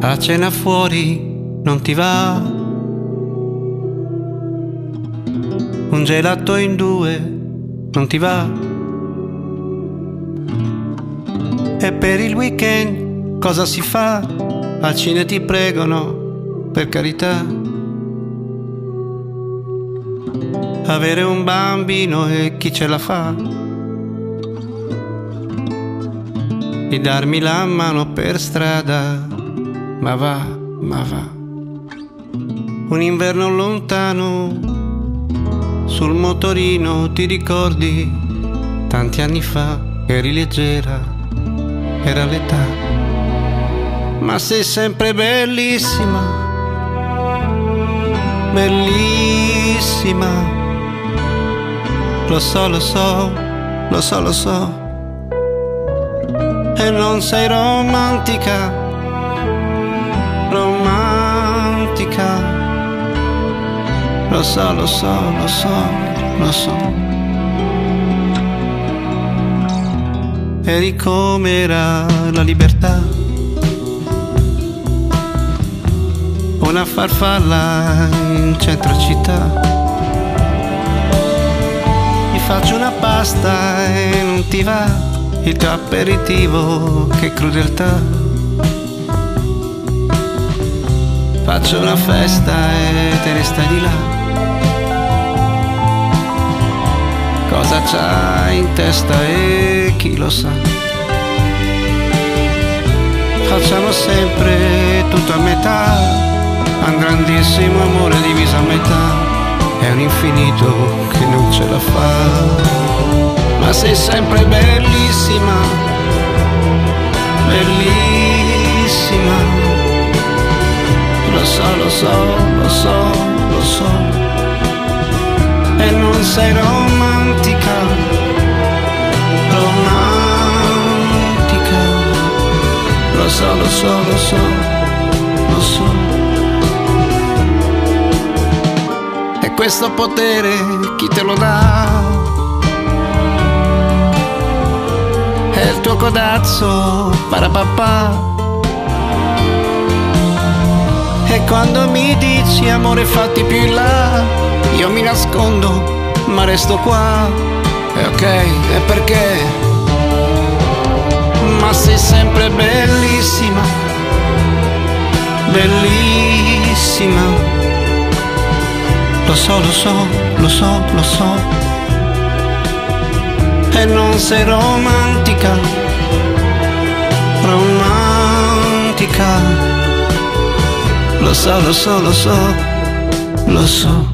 A cena fuori non ti va? Un gelato in due non ti va? E per il weekend cosa si fa? Al cine ti pregano, per carità. Avere un bambino e chi ce la fa? Di darmi la mano per strada, ma va, ma va. Un inverno lontano, sul motorino ti ricordi? Tanti anni fa eri leggera, era l'età. Ma sei sempre bellissima, bellissima. Lo so, lo so, lo so, lo so. E non sei romantica, romantica. Lo so, lo so, lo so, lo so. Eri come era la libertà, una farfalla in centro città. Ti faccio una pasta e non ti va il tuo aperitivo, che crudeltà. Faccio una festa e te ne stai di là. Cosa c'hai in testa e chi lo sa. Facciamo sempre tutto a metà, un grandissimo amore diviso a metà, è un infinito che non ce la fa. Ma sei sempre bellissima, bellissima. Lo so, lo so, lo so, lo so. E non sei romantica, romantica. Lo so, lo so, lo so, lo so. E questo potere chi te lo dà? È il tuo codazzo, parapapà. E quando mi dici amore fatti più in là, io mi nascondo ma resto qua. E ok, e perché? Ma sei sempre bellissima, bellissima. Lo so, lo so, lo so, lo so. E non sei romantica, romantica. Lo so, lo so, lo so, lo so.